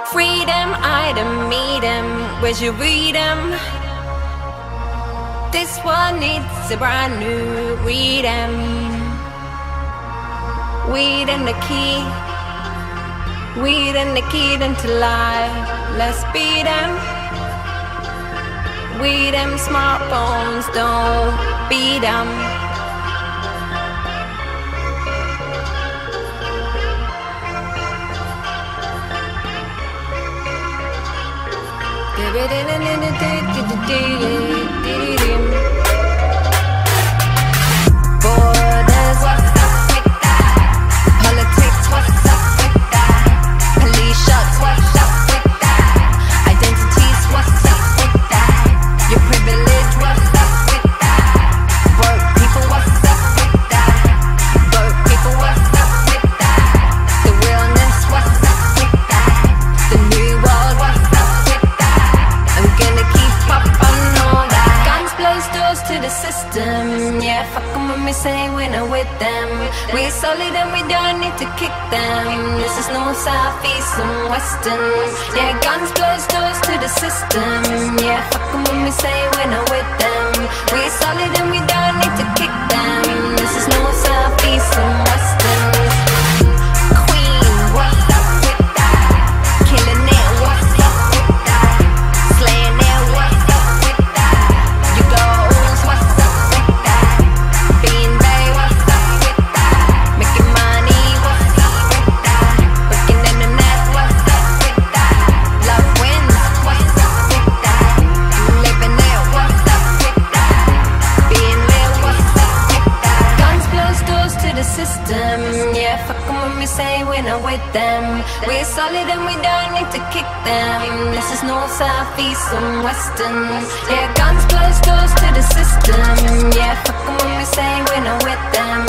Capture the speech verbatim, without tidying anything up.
Freedom, I don't meet him. Where'd you read him? This one needs a brand new rhythm. Weed and the key, weed and the key into life. Let's beat them. We them smartphones, don't beat them. Borders, what's up with that? Politics, what's up with that? Police shots, what's up with that? Identities, what's up with that? Your privilege, what's up with that? Broke people, what's up with that? Broke people, what's up with that? The realness, what's up with that? The new world, what's up with that? I'm gonna keep up on all that. Guns close doors to the system. Yeah, fuck 'em when we say we're not with them. We're solid and we don't need to kick them. This is north, south, east and western. Yeah, guns close doors to the system. Yeah, fuck 'em when we say we're not with them. We're solid and we don't need to kick them. This is north, south, east and western. Queen, what's up with that? Killing it, what's up with that? Slaying it, what's up with that? You goals, what's up with that? Being Bay, what's up with that? Making money, what's up with that? Working in the net, what's up with that? Love wins, what's up with that? Living it, what's up with that? Being real, what's up with that? Guns close doors to the system. Yeah, fuck 'em when we say we're not with them. We're solid and we don't need to kick them. This is north, south, east and western. Yeah, guns close doors to the system. Yeah, fuck 'em when we say we're not with them.